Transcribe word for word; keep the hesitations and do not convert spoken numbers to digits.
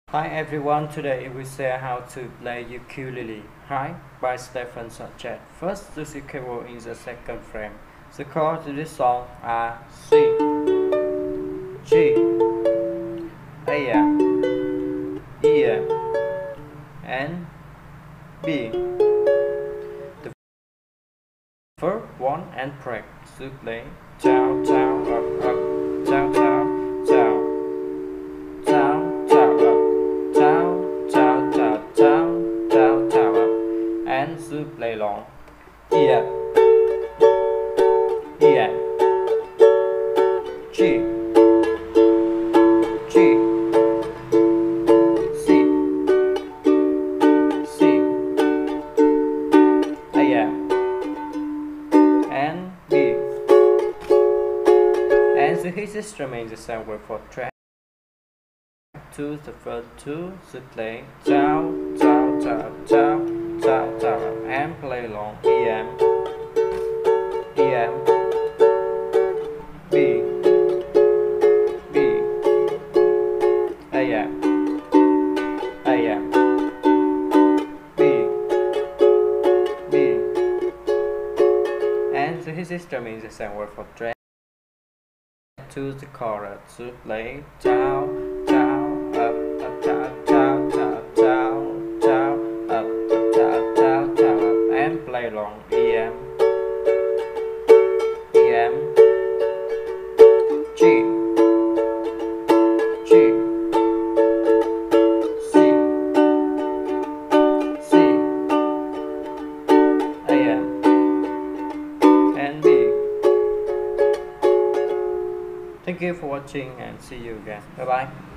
Hi everyone, today we share how to play ukulele. Hi by Stephen Sanchez. First, the C cable in the second frame. The chords to this song are C, G, A M, E M, and B. The first one and break to play down, down, up, up, down, down, down, down, down, up. Down, down, down, down, down, down, up, and to play long. E F, E F, G, G, C, C, A M, and B. And the his instrument is the same way for track. To the first two to play down, down, down, down, down, down, and play long. E M, E M, B, B, A M, A M, B, B, and the his instrument is the same word for track. To the chorus to play down, down, up, up, down, down, down, down, down, up, up, down, down, down, up, and play long. E M, E M, G, G, C, C, A M, and B. Thank you for watching and see you again. Bye bye.